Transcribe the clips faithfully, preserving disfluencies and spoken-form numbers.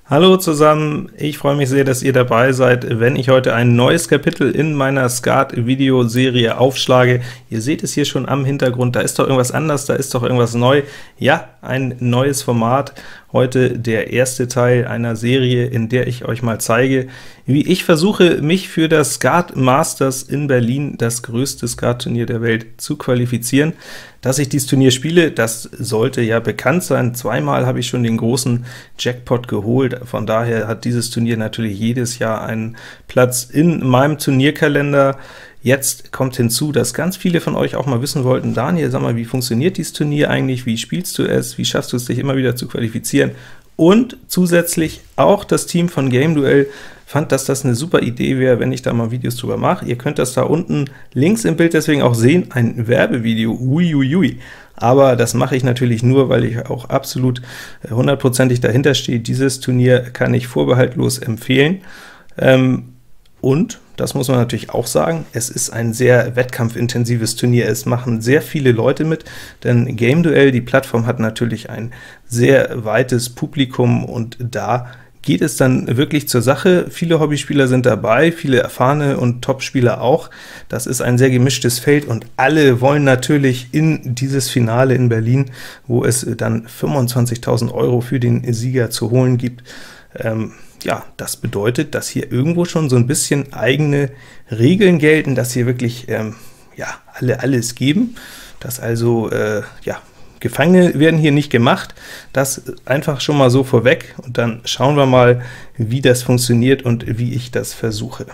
Hallo zusammen, ich freue mich sehr, dass ihr dabei seid, wenn ich heute ein neues Kapitel in meiner Skat-Videoserie aufschlage. Ihr seht es hier schon am Hintergrund, da ist doch irgendwas anders, da ist doch irgendwas neu. Ja, ein neues Format. Heute der erste Teil einer Serie, in der ich euch mal zeige, wie ich versuche, mich für das Skat Masters in Berlin, das größte Skat-Turnier der Welt, zu qualifizieren. Dass ich dieses Turnier spiele, das sollte ja bekannt sein. Zweimal habe ich schon den großen Jackpot geholt, von daher hat dieses Turnier natürlich jedes Jahr einen Platz in meinem Turnierkalender. Jetzt kommt hinzu, dass ganz viele von euch auch mal wissen wollten, Daniel, sag mal, wie funktioniert dieses Turnier eigentlich, wie spielst du es, wie schaffst du es, dich immer wieder zu qualifizieren? Und zusätzlich auch das Team von GameDuell fand, dass das eine super Idee wäre, wenn ich da mal Videos drüber mache. Ihr könnt das da unten links im Bild deswegen auch sehen, ein Werbevideo, uiuiui. Aber das mache ich natürlich nur, weil ich auch absolut hundertprozentig dahinter stehe. Dieses Turnier kann ich vorbehaltlos empfehlen. Ähm, und, das muss man natürlich auch sagen, es ist ein sehr wettkampfintensives Turnier. Es machen sehr viele Leute mit, denn GameDuell, die Plattform, hat natürlich ein sehr weites Publikum, und da geht es dann wirklich zur Sache. Viele Hobbyspieler sind dabei, viele erfahrene und Top-Spieler auch. Das ist ein sehr gemischtes Feld, und alle wollen natürlich in dieses Finale in Berlin, wo es dann fünfundzwanzigtausend Euro für den Sieger zu holen gibt. Ähm, ja, das bedeutet, dass hier irgendwo schon so ein bisschen eigene Regeln gelten, dass hier wirklich ähm, ja, alle alles geben, dass also äh, ja, Gefangene werden hier nicht gemacht. Das einfach schon mal so vorweg, und dann schauen wir mal, wie das funktioniert und wie ich das versuche.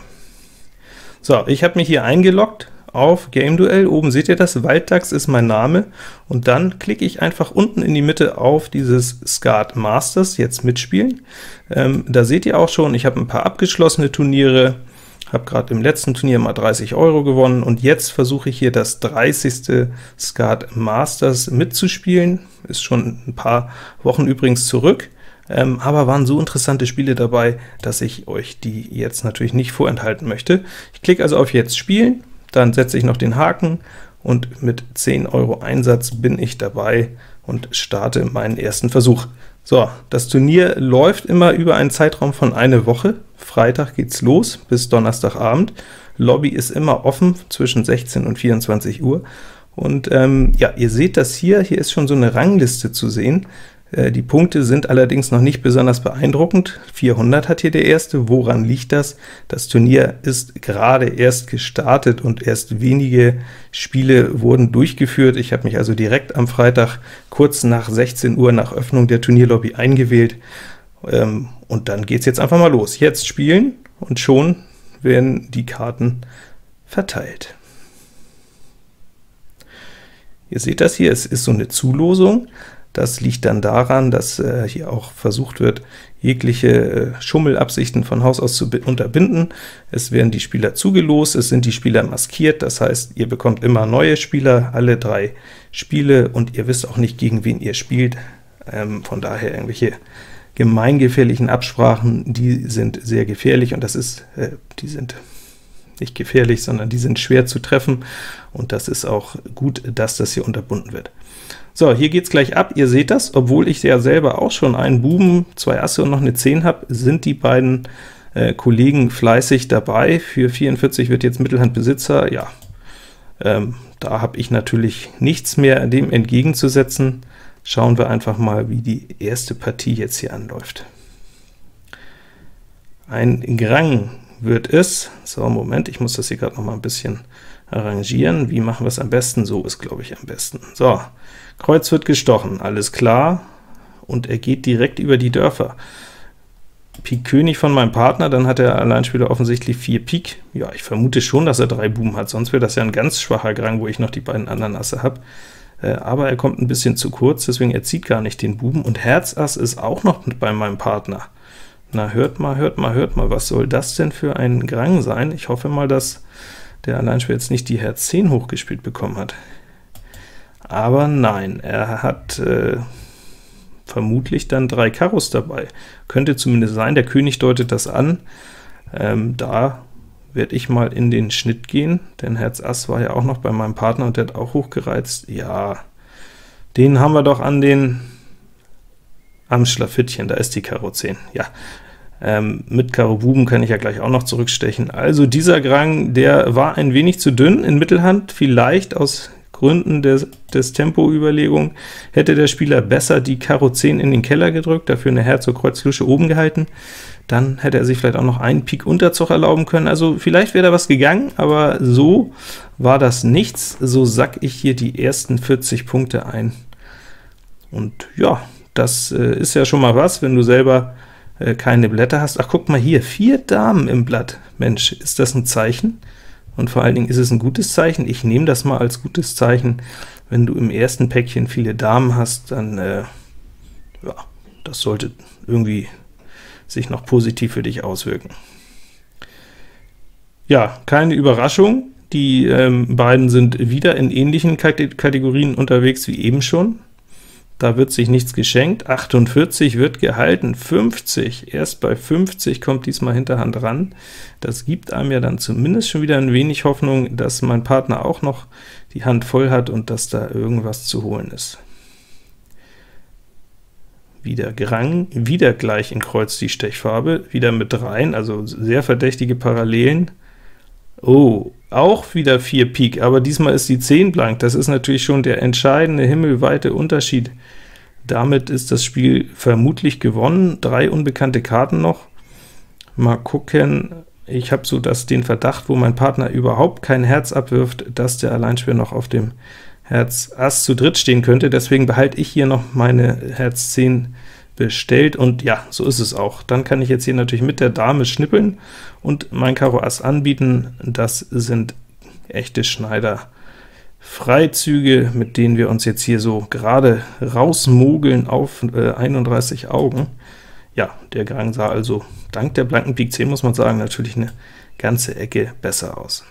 So, ich habe mich hier eingeloggt auf GameDuell. Oben seht ihr das, Walddachs ist mein Name, und dann klicke ich einfach unten in die Mitte auf dieses Skat Masters, jetzt mitspielen. Ähm, da seht ihr auch schon, ich habe ein paar abgeschlossene Turniere, habe gerade im letzten Turnier mal dreißig Euro gewonnen, und jetzt versuche ich hier das dreißigste Skat Masters mitzuspielen. Ist schon ein paar Wochen übrigens zurück, ähm, aber waren so interessante Spiele dabei, dass ich euch die jetzt natürlich nicht vorenthalten möchte. Ich klicke also auf Jetzt spielen, dann setze ich noch den Haken, und mit zehn Euro Einsatz bin ich dabei und starte meinen ersten Versuch. So, das Turnier läuft immer über einen Zeitraum von einer Woche. Freitag geht's los bis Donnerstagabend. Lobby ist immer offen zwischen sechzehn und vierundzwanzig Uhr. Und ähm, ja, ihr seht das hier, hier ist schon so eine Rangliste zu sehen. Äh, die Punkte sind allerdings noch nicht besonders beeindruckend. vierhundert hat hier der erste. Woran liegt das? Das Turnier ist gerade erst gestartet und erst wenige Spiele wurden durchgeführt. Ich habe mich also direkt am Freitag kurz nach sechzehn Uhr nach Öffnung der Turnierlobby eingewählt. Ähm, und dann geht es jetzt einfach mal los. Jetzt spielen, und schon werden die Karten verteilt. Ihr seht das hier, es ist so eine Zulosung. Das liegt dann daran, dass äh, hier auch versucht wird, jegliche äh, Schummelabsichten von Haus aus zu unterbinden. Es werden die Spieler zugelost, es sind die Spieler maskiert, das heißt, ihr bekommt immer neue Spieler, alle drei Spiele, und ihr wisst auch nicht, gegen wen ihr spielt. Ähm, von daher irgendwelche gemeingefährlichen Absprachen, die sind sehr gefährlich, und das ist, äh, die sind nicht gefährlich, sondern die sind schwer zu treffen, und das ist auch gut, dass das hier unterbunden wird. So, hier geht's gleich ab. Ihr seht das, obwohl ich ja selber auch schon einen Buben, zwei Asse und noch eine zehn habe, sind die beiden äh, Kollegen fleißig dabei. Für vierundvierzig wird jetzt Mittelhand Besitzer. Ja, ähm, da habe ich natürlich nichts mehr dem entgegenzusetzen. Schauen wir einfach mal, wie die erste Partie jetzt hier anläuft. Ein Grang wird es. So, Moment, ich muss das hier gerade noch mal ein bisschen arrangieren. Wie machen wir es am besten? So ist, glaube ich, am besten. So, Kreuz wird gestochen, alles klar, und er geht direkt über die Dörfer. Pik König von meinem Partner, dann hat der Alleinspieler offensichtlich vier Pik. Ja, ich vermute schon, dass er drei Buben hat, sonst wäre das ja ein ganz schwacher Grang, wo ich noch die beiden anderen Asse habe. Äh, aber er kommt ein bisschen zu kurz, deswegen er zieht gar nicht den Buben, und Herz Ass ist auch noch mit bei meinem Partner. Na, hört mal, hört mal, hört mal, was soll das denn für ein Grang sein? Ich hoffe mal, dass der Alleinspieler jetzt nicht die Herz zehn hochgespielt bekommen hat. Aber nein, er hat äh, vermutlich dann drei Karos dabei. Könnte zumindest sein, der König deutet das an. Ähm, da werde ich mal in den Schnitt gehen, denn Herz Ass war ja auch noch bei meinem Partner, und der hat auch hochgereizt. Ja, den haben wir doch an den am Schlafittchen, da ist die Karo zehn, ja. Ähm, mit Karo Buben kann ich ja gleich auch noch zurückstechen. Also dieser Grang, der war ein wenig zu dünn in Mittelhand, vielleicht aus Gründen des, des Tempoüberlegung hätte der Spieler besser die Karo zehn in den Keller gedrückt, dafür eine Herzog Kreuz Lusche oben gehalten, dann hätte er sich vielleicht auch noch einen Pik Unterzug erlauben können, also vielleicht wäre da was gegangen, aber so war das nichts. So sack ich hier die ersten vierzig Punkte ein. Und ja, das äh, ist ja schon mal was, wenn du selber äh, keine Blätter hast. Ach, guck mal hier, vier Damen im Blatt. Mensch, ist das ein Zeichen? Und vor allen Dingen ist es ein gutes Zeichen. Ich nehme das mal als gutes Zeichen. Wenn du im ersten Päckchen viele Damen hast, dann, äh, ja, das sollte irgendwie sich noch positiv für dich auswirken. Ja, keine Überraschung. Die ähm, beiden sind wieder in ähnlichen Kategorien unterwegs wie eben schon. Da wird sich nichts geschenkt. achtundvierzig wird gehalten, fünfzig, erst bei fünfzig kommt diesmal Hinterhand ran. Das gibt einem ja dann zumindest schon wieder ein wenig Hoffnung, dass mein Partner auch noch die Hand voll hat und dass da irgendwas zu holen ist. Wieder Grang, wieder gleich in Kreuz die Stechfarbe, wieder mit rein, also sehr verdächtige Parallelen. Oh, auch wieder vier Pik, aber diesmal ist die zehn blank. Das ist natürlich schon der entscheidende himmelweite Unterschied. Damit ist das Spiel vermutlich gewonnen. Drei unbekannte Karten noch. Mal gucken, ich habe so das, den Verdacht, wo mein Partner überhaupt kein Herz abwirft, dass der Alleinspieler noch auf dem Herz Ass zu dritt stehen könnte. Deswegen behalte ich hier noch meine Herz zehn bestellt, und ja, so ist es auch. Dann kann ich jetzt hier natürlich mit der Dame schnippeln und mein Karo Ass anbieten. Das sind echte Schneider-Freizüge, mit denen wir uns jetzt hier so gerade rausmogeln auf äh, einunddreißig Augen. Ja, der Grang sah also dank der blanken Pik zehn, muss man sagen, natürlich eine ganze Ecke besser aus.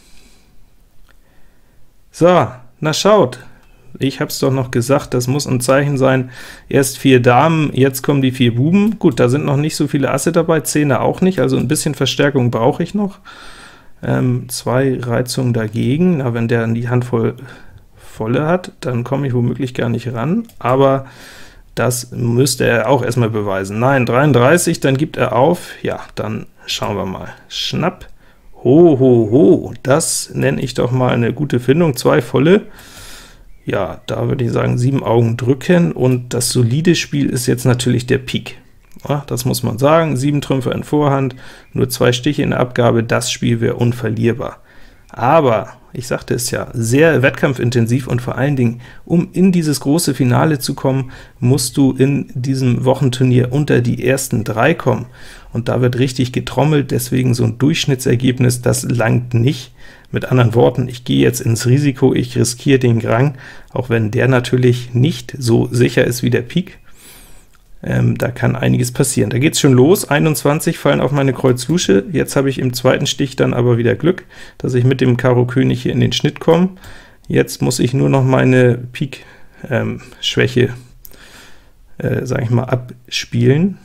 So, na schaut, ich habe es doch noch gesagt, das muss ein Zeichen sein. Erst vier Damen, jetzt kommen die vier Buben. Gut, da sind noch nicht so viele Asse dabei, Zehner auch nicht, also ein bisschen Verstärkung brauche ich noch. Ähm, zwei Reizungen dagegen, na, wenn der dann die Hand voll volle hat, dann komme ich womöglich gar nicht ran, aber das müsste er auch erstmal beweisen. Nein, dreiunddreißig, dann gibt er auf. Ja, dann schauen wir mal. Schnapp, ho, ho, ho, das nenne ich doch mal eine gute Findung, zwei volle. Ja, da würde ich sagen, sieben Augen drücken, und das solide Spiel ist jetzt natürlich der Pik. Ja, das muss man sagen, sieben Trümpfe in Vorhand, nur zwei Stiche in der Abgabe, das Spiel wäre unverlierbar. Aber, ich sagte es ja, sehr wettkampfintensiv, und vor allen Dingen, um in dieses große Finale zu kommen, musst du in diesem Wochenturnier unter die ersten drei kommen, und da wird richtig getrommelt, deswegen so ein Durchschnittsergebnis, das langt nicht. Mit anderen Worten, ich gehe jetzt ins Risiko, ich riskiere den Grang, auch wenn der natürlich nicht so sicher ist wie der Pik. Ähm, da kann einiges passieren. Da geht es schon los, einundzwanzig fallen auf meine Kreuz Lusche, jetzt habe ich im zweiten Stich dann aber wieder Glück, dass ich mit dem Karo König hier in den Schnitt komme. Jetzt muss ich nur noch meine Pik-Schwäche, ähm, äh, sage ich mal, abspielen.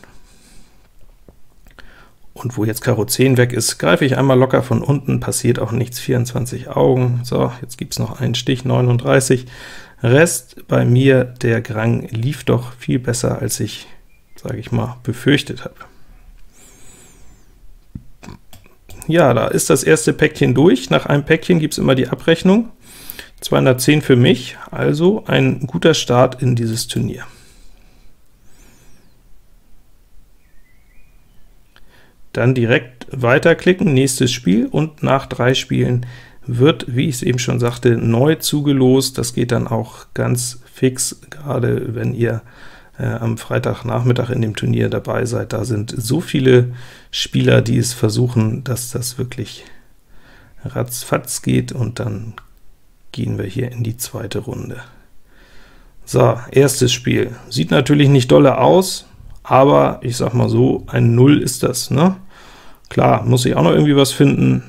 Und wo jetzt Karo zehn weg ist, greife ich einmal locker von unten, passiert auch nichts, vierundzwanzig Augen. So, jetzt gibt es noch einen Stich, neununddreißig. Rest bei mir, der Grang lief doch viel besser, als ich, sage ich mal, befürchtet habe. Ja, da ist das erste Päckchen durch. Nach einem Päckchen gibt es immer die Abrechnung. zweihundertzehn für mich, also ein guter Start in dieses Turnier. Dann direkt weiterklicken, nächstes Spiel, und nach drei Spielen wird, wie ich es eben schon sagte, neu zugelost. Das geht dann auch ganz fix, gerade wenn ihr äh, am Freitagnachmittag in dem Turnier dabei seid. Da sind so viele Spieler, die es versuchen, dass das wirklich ratzfatz geht, und dann gehen wir hier in die zweite Runde. So, erstes Spiel. Sieht natürlich nicht dolle aus, aber ich sag mal so, ein Null ist das, ne? Klar, muss ich auch noch irgendwie was finden.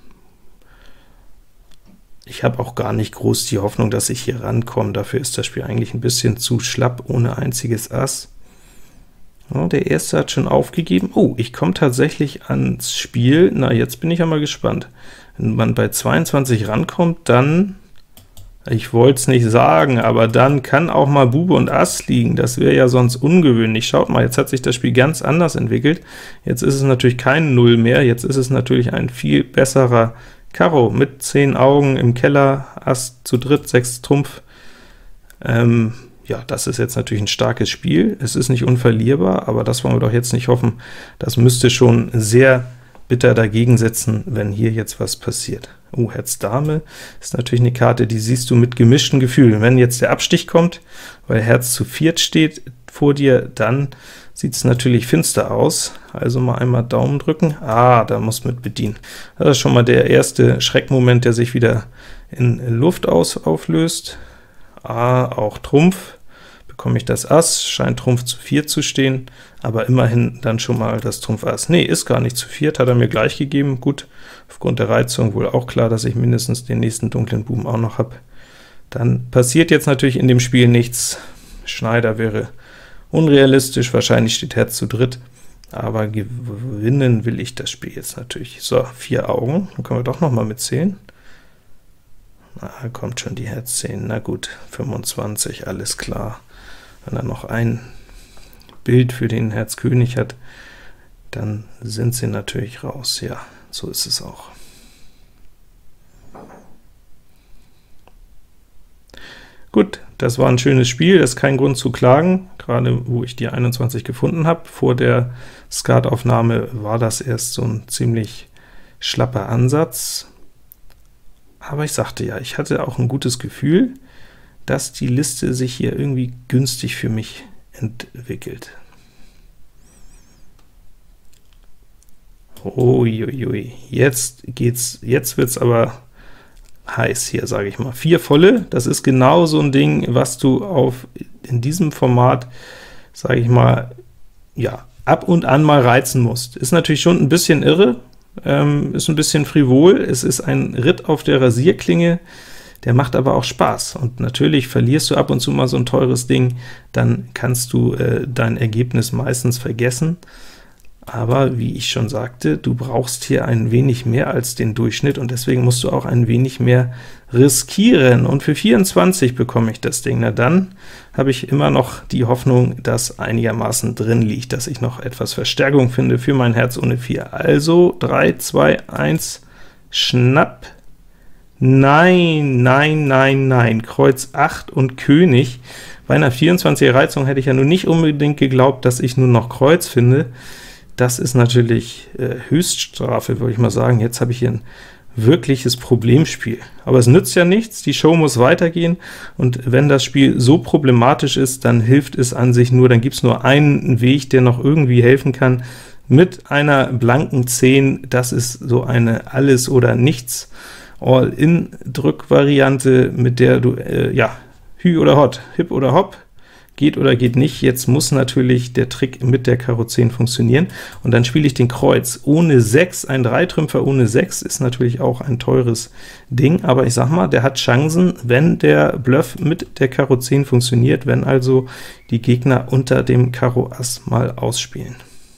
Ich habe auch gar nicht groß die Hoffnung, dass ich hier rankomme. Dafür ist das Spiel eigentlich ein bisschen zu schlapp, ohne einziges Ass. Ja, der erste hat schon aufgegeben. Oh, ich komme tatsächlich ans Spiel. Na, jetzt bin ich ja mal gespannt. Wenn man bei zweiundzwanzig rankommt, dann Ich wollte es nicht sagen, aber dann kann auch mal Bube und Ass liegen, das wäre ja sonst ungewöhnlich. Schaut mal, jetzt hat sich das Spiel ganz anders entwickelt. Jetzt ist es natürlich kein Null mehr, jetzt ist es natürlich ein viel besserer Karo mit zehn Augen im Keller, Ass zu dritt, sechs Trumpf. Ähm, ja, das ist jetzt natürlich ein starkes Spiel. Es ist nicht unverlierbar, aber das wollen wir doch jetzt nicht hoffen. Das müsste schon sehr bitter dagegen setzen, wenn hier jetzt was passiert. Oh, Herz Dame ist natürlich eine Karte, die siehst du mit gemischten Gefühlen. Wenn jetzt der Abstich kommt, weil Herz zu viert steht vor dir, dann sieht es natürlich finster aus. Also mal einmal Daumen drücken. Ah, da muss mit bedienen. Das ist schon mal der erste Schreckmoment, der sich wieder in Luft aus auflöst. Ah, auch Trumpf. Bekomme ich das Ass, scheint Trumpf zu vier zu stehen, aber immerhin dann schon mal das Trumpf Ass. Nee, ist gar nicht zu viert, hat er mir gleich gegeben. Gut, aufgrund der Reizung wohl auch klar, dass ich mindestens den nächsten dunklen Buben auch noch habe. Dann passiert jetzt natürlich in dem Spiel nichts. Schneider wäre unrealistisch, wahrscheinlich steht Herz zu dritt, aber gewinnen will ich das Spiel jetzt natürlich. So, vier Augen, dann können wir doch noch mal mitzählen. Na, kommt schon die Herz zehn, na gut, fünfundzwanzig, alles klar. Wenn er noch ein Bild für den Herz König hat, dann sind sie natürlich raus. Ja, so ist es auch. Gut, das war ein schönes Spiel, das ist kein Grund zu klagen, gerade wo ich die einundzwanzig gefunden habe. Vor der Skataufnahme war das erst so ein ziemlich schlapper Ansatz. Aber ich sagte ja, ich hatte auch ein gutes Gefühl, dass die Liste sich hier irgendwie günstig für mich entwickelt. Uiuiui, jetzt geht's, jetzt wird's aber heiß hier, sage ich mal. Vier volle, das ist genau so ein Ding, was du auf in diesem Format, sage ich mal, ja, ab und an mal reizen musst. Ist natürlich schon ein bisschen irre, ähm, ist ein bisschen frivol, es ist ein Ritt auf der Rasierklinge, der macht aber auch Spaß, und natürlich verlierst du ab und zu mal so ein teures Ding, dann kannst du äh, dein Ergebnis meistens vergessen. Aber wie ich schon sagte, du brauchst hier ein wenig mehr als den Durchschnitt, und deswegen musst du auch ein wenig mehr riskieren. Und für vierundzwanzig bekomme ich das Ding. Na dann habe ich immer noch die Hoffnung, dass einigermaßen drin liegt, dass ich noch etwas Verstärkung finde für mein Herz ohne vier. Also drei, zwei, eins, Schnapp. Nein, nein, nein, nein, Kreuz acht und König. Bei einer vierundzwanziger Reizung hätte ich ja nun nicht unbedingt geglaubt, dass ich nur noch Kreuz finde. Das ist natürlich äh, Höchststrafe, würde ich mal sagen. Jetzt habe ich hier ein wirkliches Problemspiel. Aber es nützt ja nichts, die Show muss weitergehen, und wenn das Spiel so problematisch ist, dann hilft es an sich nur, dann gibt es nur einen Weg, der noch irgendwie helfen kann, mit einer blanken zehn. Das ist so eine Alles- oder Nichts All-in-Drück-Variante, mit der du, äh, ja, Hü oder Hot, Hip oder Hop, geht oder geht nicht. Jetzt muss natürlich der Trick mit der Karo zehn funktionieren, und dann spiele ich den Kreuz ohne sechs. Ein Dreitrümpfer ohne sechs ist natürlich auch ein teures Ding, aber ich sag mal, der hat Chancen, wenn der Bluff mit der Karo zehn funktioniert, wenn also die Gegner unter dem Karo Ass mal ausspielen.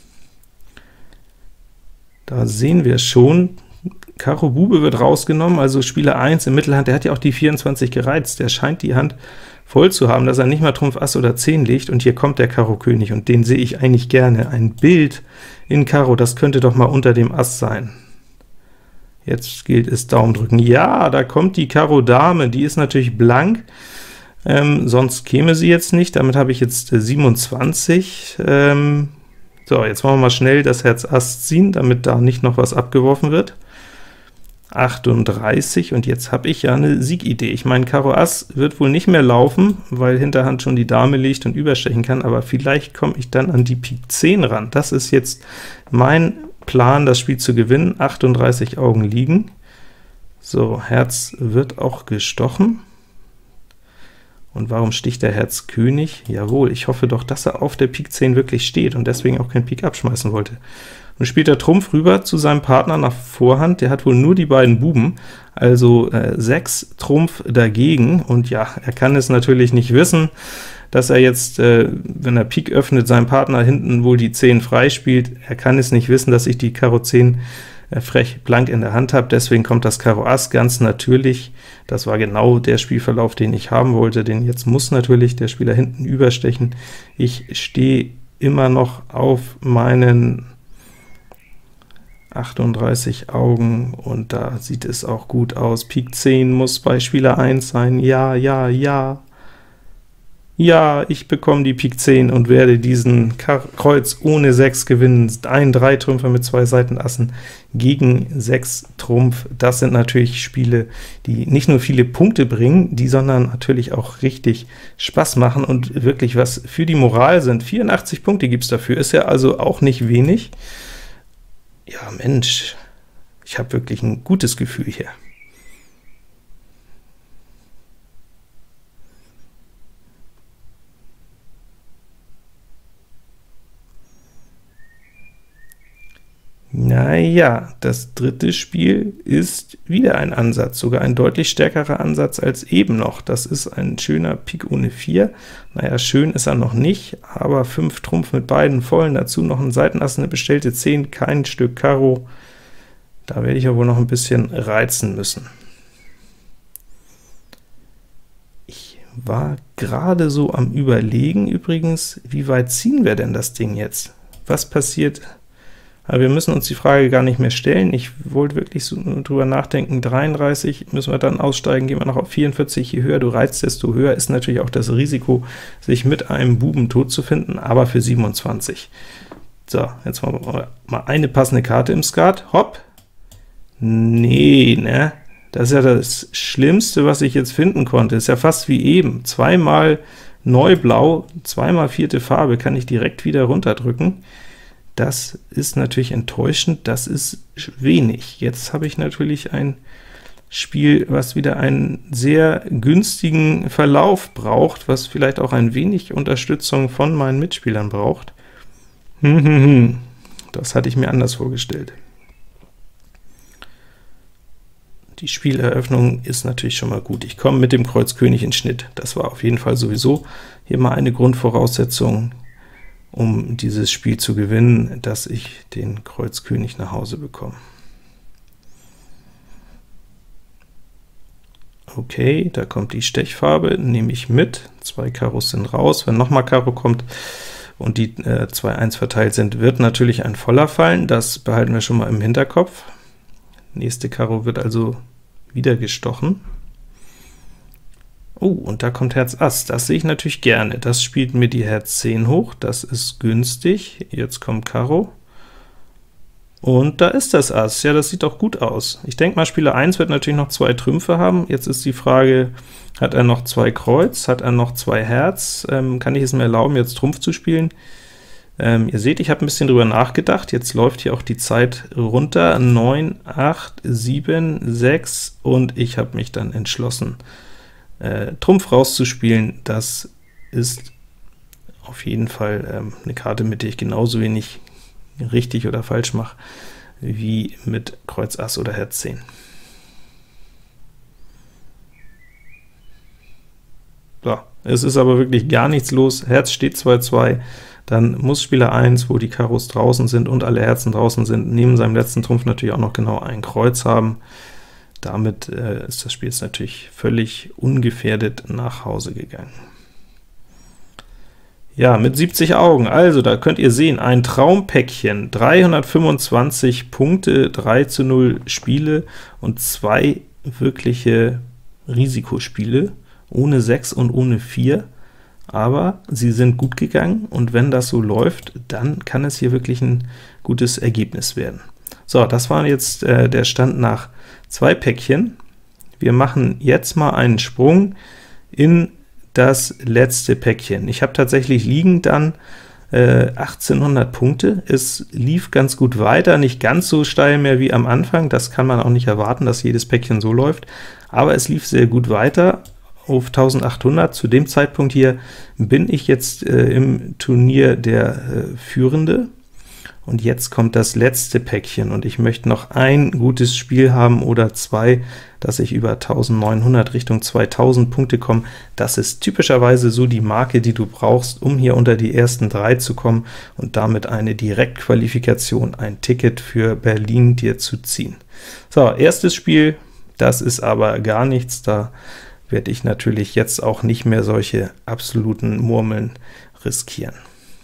Da sehen wir schon, Karo Bube wird rausgenommen, also Spieler eins in Mittelhand, der hat ja auch die vierundzwanzig gereizt, der scheint die Hand voll zu haben, dass er nicht mal Trumpf Ass oder zehn legt, und hier kommt der Karo König, und den sehe ich eigentlich gerne. Ein Bild in Karo, das könnte doch mal unter dem Ass sein. Jetzt gilt es Daumen drücken. Ja, da kommt die Karo Dame, die ist natürlich blank, ähm, sonst käme sie jetzt nicht. Damit habe ich jetzt äh, siebenundzwanzig. Ähm, so, jetzt wollen wir mal schnell das Herz Ass ziehen, damit da nicht noch was abgeworfen wird. achtunddreißig, und jetzt habe ich ja eine Siegidee. Ich meine, Karo Ass wird wohl nicht mehr laufen, weil Hinterhand schon die Dame liegt und überstechen kann, aber vielleicht komme ich dann an die Pik zehn ran. Das ist jetzt mein Plan, das Spiel zu gewinnen. achtunddreißig Augen liegen. So, Herz wird auch gestochen. Und warum sticht der Herz König? Jawohl, ich hoffe doch, dass er auf der Pik zehn wirklich steht und deswegen auch kein Pik abschmeißen wollte. Und spielt er Trumpf rüber zu seinem Partner nach Vorhand, der hat wohl nur die beiden Buben, also äh, sechs Trumpf dagegen, und ja, er kann es natürlich nicht wissen, dass er jetzt, äh, wenn er Pik öffnet, seinem Partner hinten wohl die zehn frei spielt. Er kann es nicht wissen, dass ich die Karo zehn äh, frech blank in der Hand habe, deswegen kommt das Karo Ass ganz natürlich. Das war genau der Spielverlauf, den ich haben wollte, denn jetzt muss natürlich der Spieler hinten überstechen. Ich stehe immer noch auf meinen achtunddreißig Augen, und da sieht es auch gut aus. Pik zehn muss bei Spieler eins sein, ja, ja, ja. Ja, ich bekomme die Pik zehn und werde diesen Kreuz ohne sechs gewinnen. Ein Drei-Trümpfer mit zwei Seitenassen gegen sechs Trumpf. Das sind natürlich Spiele, die nicht nur viele Punkte bringen, die sondern natürlich auch richtig Spaß machen und wirklich was für die Moral sind. vierundachtzig Punkte gibt es dafür, ist ja also auch nicht wenig. Ja, Mensch, ich habe wirklich ein gutes Gefühl hier. Naja, das dritte Spiel ist wieder ein Ansatz, sogar ein deutlich stärkerer Ansatz als eben noch. Das ist ein schöner Pik ohne vier. Naja, schön ist er noch nicht, aber fünf Trumpf mit beiden vollen, dazu noch ein Seitenass, eine bestellte zehn, kein Stück Karo. Da werde ich ja wohl noch ein bisschen reizen müssen. Ich war gerade so am Überlegen übrigens, wie weit ziehen wir denn das Ding jetzt? Was passiert? Aber wir müssen uns die Frage gar nicht mehr stellen. Ich wollte wirklich so drüber nachdenken, dreiunddreißig müssen wir dann aussteigen, gehen wir noch auf vierundvierzig. Je höher du reizt, desto höher ist natürlich auch das Risiko, sich mit einem Buben tot zu finden, aber für siebenundzwanzig. So, jetzt machen wir mal eine passende Karte im Skat. Hopp! Nee, ne? Das ist ja das Schlimmste, was ich jetzt finden konnte. Ist ja fast wie eben. Zweimal Neublau, zweimal vierte Farbe, kann ich direkt wieder runterdrücken. Das ist natürlich enttäuschend, das ist wenig. Jetzt habe ich natürlich ein Spiel, was wieder einen sehr günstigen Verlauf braucht, was vielleicht auch ein wenig Unterstützung von meinen Mitspielern braucht. Das hatte ich mir anders vorgestellt. Die Spieleröffnung ist natürlich schon mal gut. Ich komme mit dem Kreuz König in Schnitt. Das war auf jeden Fall sowieso hier mal eine Grundvoraussetzung, um dieses Spiel zu gewinnen, dass ich den Kreuz König nach Hause bekomme. Okay, da kommt die Stechfarbe, nehme ich mit. Zwei Karos sind raus. Wenn nochmal Karo kommt und die äh, zwei eins verteilt sind, wird natürlich ein Voller fallen. Das behalten wir schon mal im Hinterkopf. Nächste Karo wird also wieder gestochen. Oh, und da kommt Herz Ass, das sehe ich natürlich gerne. Das spielt mir die Herz zehn hoch, das ist günstig. Jetzt kommt Karo. Und da ist das Ass, ja, das sieht doch gut aus. Ich denke mal, Spieler eins wird natürlich noch zwei Trümpfe haben. Jetzt ist die Frage, hat er noch zwei Kreuz, hat er noch zwei Herz? Ähm, kann ich es mir erlauben, jetzt Trumpf zu spielen? Ähm, ihr seht, ich habe ein bisschen drüber nachgedacht. Jetzt läuft hier auch die Zeit runter. neun, acht, sieben, sechs, und ich habe mich dann entschlossen, Äh, Trumpf rauszuspielen. Das ist auf jeden Fall ähm, eine Karte, mit der ich genauso wenig richtig oder falsch mache, wie mit Kreuz Ass oder Herz zehn. So, es ist aber wirklich gar nichts los. Herz steht zwei zwei, dann muss Spieler eins, wo die Karos draußen sind und alle Herzen draußen sind, neben seinem letzten Trumpf natürlich auch noch genau ein Kreuz haben. Damit äh, ist das Spiel jetzt natürlich völlig ungefährdet nach Hause gegangen. Ja, mit siebzig Augen, also da könnt ihr sehen, ein Traumpäckchen, dreihundertfünfundzwanzig Punkte, drei zu null Spiele und zwei wirkliche Risikospiele, ohne sechs und ohne vier, aber sie sind gut gegangen, und wenn das so läuft, dann kann es hier wirklich ein gutes Ergebnis werden. So, das war jetzt äh, der Stand nach zwei Päckchen. Wir machen jetzt mal einen Sprung in das letzte Päckchen. Ich habe tatsächlich liegen dann äh, achtzehnhundert Punkte. Es lief ganz gut weiter, nicht ganz so steil mehr wie am Anfang. Das kann man auch nicht erwarten, dass jedes Päckchen so läuft, aber es lief sehr gut weiter auf eintausendachthundert. Zu dem Zeitpunkt hier bin ich jetzt äh, im Turnier der äh, Führende, Und jetzt kommt das letzte Päckchen, und ich möchte noch ein gutes Spiel haben oder zwei, dass ich über eintausendneunhundert Richtung zweitausend Punkte komme. Das ist typischerweise so die Marke, die du brauchst, um hier unter die ersten drei zu kommen und damit eine Direktqualifikation, ein Ticket für Berlin dir zu ziehen. So, erstes Spiel, das ist aber gar nichts, da werde ich natürlich jetzt auch nicht mehr solche absoluten Murmeln riskieren.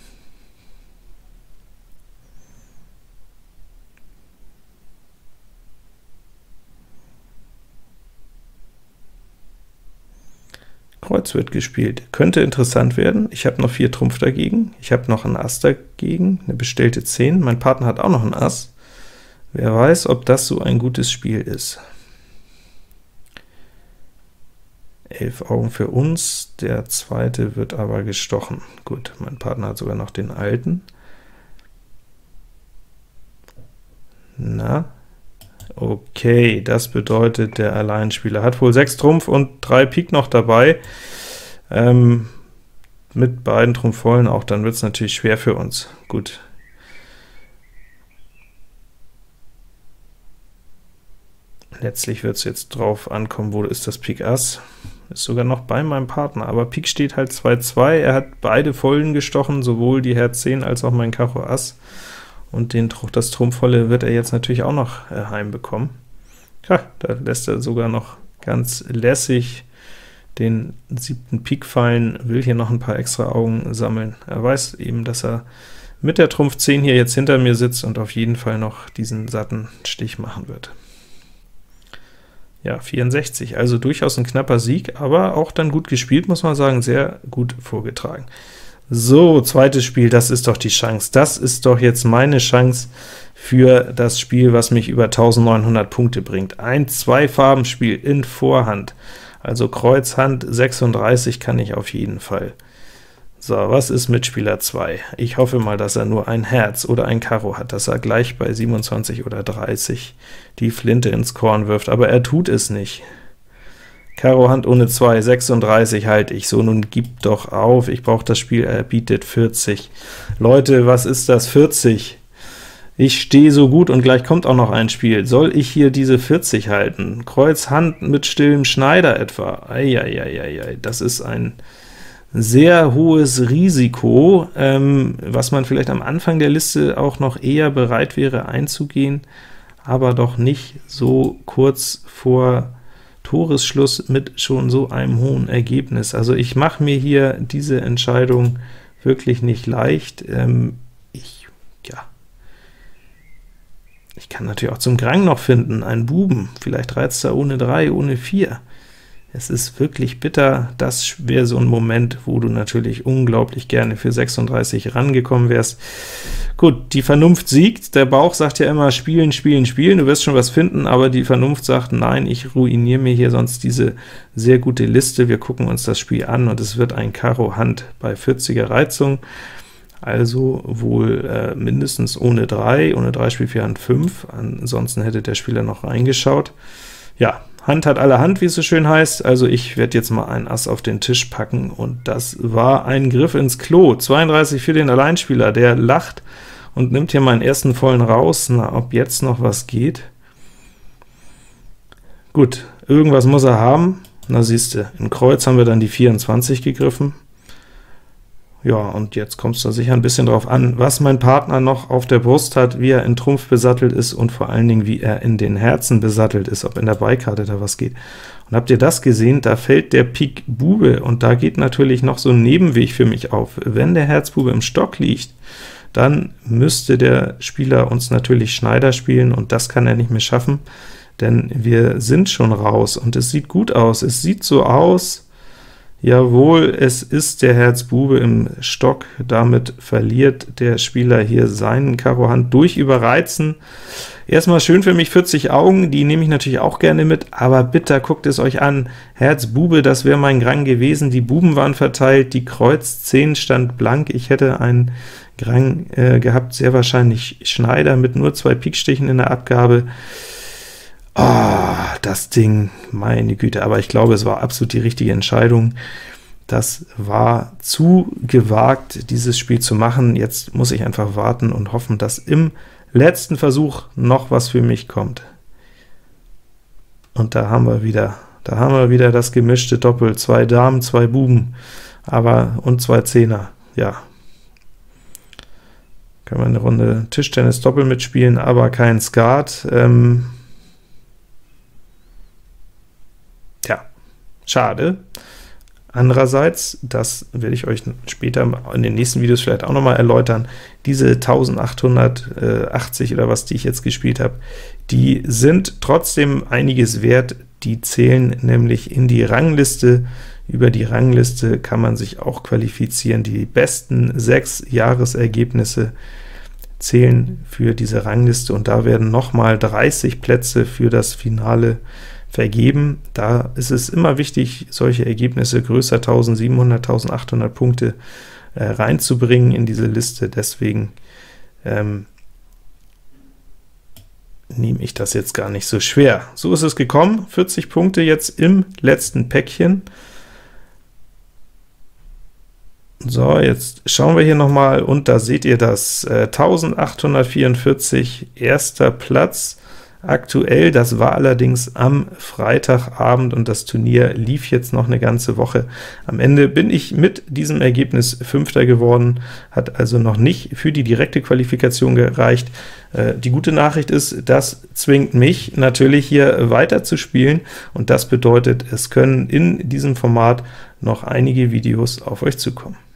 Kreuz wird gespielt. Könnte interessant werden. Ich habe noch vier Trumpf dagegen. Ich habe noch einen Ass dagegen, eine bestellte zehn. Mein Partner hat auch noch einen Ass. Wer weiß, ob das so ein gutes Spiel ist. Elf Augen für uns. Der zweite wird aber gestochen. Gut, mein Partner hat sogar noch den alten. Na? Okay, das bedeutet, der Alleinspieler hat wohl sechs Trumpf und drei Pik noch dabei. Ähm, mit beiden Trumpf vollen auch, dann wird es natürlich schwer für uns. Gut. Letztlich wird es jetzt drauf ankommen, wo ist das Pik Ass. Ist sogar noch bei meinem Partner, aber Pik steht halt zwei zwei. Er hat beide Vollen gestochen, sowohl die Herz zehn als auch mein Karo Ass. Und den, das Trumpfvolle wird er jetzt natürlich auch noch äh, heimbekommen. Ja, da lässt er sogar noch ganz lässig den siebten Pik fallen, will hier noch ein paar extra Augen sammeln. Er weiß eben, dass er mit der Trumpf zehn hier jetzt hinter mir sitzt und auf jeden Fall noch diesen satten Stich machen wird. Ja, vierundsechzig, also durchaus ein knapper Sieg, aber auch dann gut gespielt, muss man sagen, sehr gut vorgetragen. So, zweites Spiel, das ist doch die Chance. Das ist doch jetzt meine Chance für das Spiel, was mich über eintausendneunhundert Punkte bringt. Ein Zwei-Farben-Spiel in Vorhand, also Kreuz, Hand, sechsunddreißig kann ich auf jeden Fall. So, was ist mit Spieler zwei? Ich hoffe mal, dass er nur ein Herz oder ein Karo hat, dass er gleich bei siebenundzwanzig oder dreißig die Flinte ins Korn wirft, aber er tut es nicht. Karo Hand ohne zwei, sechsunddreißig halte ich. So, nun gib doch auf, ich brauche das Spiel, er bietet vierzig. Leute, was ist das? vierzig. Ich stehe so gut und gleich kommt auch noch ein Spiel. Soll ich hier diese vierzig halten? Kreuz Hand mit stillem Schneider etwa. Eieieiei, das ist ein sehr hohes Risiko, ähm, was man vielleicht am Anfang der Liste auch noch eher bereit wäre einzugehen, aber doch nicht so kurz vor Toresschluss mit schon so einem hohen Ergebnis. Also ich mache mir hier diese Entscheidung wirklich nicht leicht. Ähm, ich, ja, ich kann natürlich auch zum Grang noch finden, einen Buben, vielleicht reizt er ohne drei, ohne vier. Es ist wirklich bitter, das wäre so ein Moment, wo du natürlich unglaublich gerne für sechsunddreißig rangekommen wärst. Gut, die Vernunft siegt, der Bauch sagt ja immer, spielen, spielen, spielen, du wirst schon was finden, aber die Vernunft sagt, nein, ich ruiniere mir hier sonst diese sehr gute Liste, wir gucken uns das Spiel an, und es wird ein Karo Hand bei vierziger Reizung, also wohl äh, mindestens ohne drei, ohne drei spielt vier Hand fünf, ansonsten hätte der Spieler noch reingeschaut. Ja, Hand hat alle Hand, wie es so schön heißt, also ich werde jetzt mal einen Ass auf den Tisch packen, und das war ein Griff ins Klo. zweiunddreißig für den Alleinspieler, der lacht und nimmt hier meinen ersten vollen raus. Na, ob jetzt noch was geht? Gut, irgendwas muss er haben. Na siehste, in Kreuz haben wir dann die vierundzwanzig gegriffen. Ja, und jetzt kommt es da sicher ein bisschen drauf an, was mein Partner noch auf der Brust hat, wie er in Trumpf besattelt ist und vor allen Dingen, wie er in den Herzen besattelt ist, ob in der Beikarte da was geht. Und habt ihr das gesehen? Da fällt der Pik Bube, und da geht natürlich noch so ein Nebenweg für mich auf. Wenn der Herzbube im Stock liegt, dann müsste der Spieler uns natürlich Schneider spielen, und das kann er nicht mehr schaffen, denn wir sind schon raus, und es sieht gut aus. Es sieht so aus, jawohl, es ist der Herz Bube im Stock, damit verliert der Spieler hier seinen Karo Hand durch Überreizen. Erstmal schön für mich vierzig Augen, die nehme ich natürlich auch gerne mit, aber bitte guckt es euch an, Herz Bube, das wäre mein Grang gewesen, die Buben waren verteilt, die Kreuz zehn stand blank, ich hätte einen Grang äh, gehabt, sehr wahrscheinlich Schneider mit nur zwei Pikstichen in der Abgabe. Ah, das Ding, meine Güte, aber ich glaube, es war absolut die richtige Entscheidung. Das war zu gewagt, dieses Spiel zu machen. Jetzt muss ich einfach warten und hoffen, dass im letzten Versuch noch was für mich kommt. Und da haben wir wieder, da haben wir wieder das gemischte Doppel, zwei Damen, zwei Buben, aber und zwei Zehner, ja. Können wir eine Runde Tischtennis Doppel mitspielen, aber kein Skat. Ähm ja, schade. Andererseits, das werde ich euch später in den nächsten Videos vielleicht auch noch mal erläutern, diese eintausendachthundertachtzig oder was, die ich jetzt gespielt habe, die sind trotzdem einiges wert, die zählen nämlich in die Rangliste. Über die Rangliste kann man sich auch qualifizieren. Die besten sechs Jahresergebnisse zählen für diese Rangliste, und da werden noch mal dreißig Plätze für das Finale vergeben. Da ist es immer wichtig, solche Ergebnisse größer eintausendsiebenhundert, eintausendachthundert Punkte äh, reinzubringen in diese Liste. Deswegen ähm, nehme ich das jetzt gar nicht so schwer. So ist es gekommen, vierzig Punkte jetzt im letzten Päckchen. So, jetzt schauen wir hier noch mal, und da seht ihr das, äh, eintausendachthundertvierundvierzig, erster Platz aktuell. Das war allerdings am Freitagabend, und das Turnier lief jetzt noch eine ganze Woche. Am Ende bin ich mit diesem Ergebnis Fünfter geworden, hat also noch nicht für die direkte Qualifikation gereicht. Äh, die gute Nachricht ist, das zwingt mich natürlich hier weiter zu spielen, und das bedeutet, es können in diesem Format noch einige Videos auf euch zukommen.